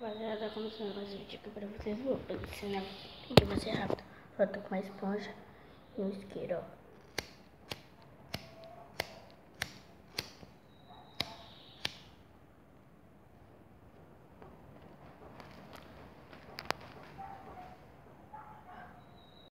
Rapaziada, começando mais um vídeo aqui pra vocês. Vou ensinar o que você rápido. Falta com uma esponja e um isqueiro, ó.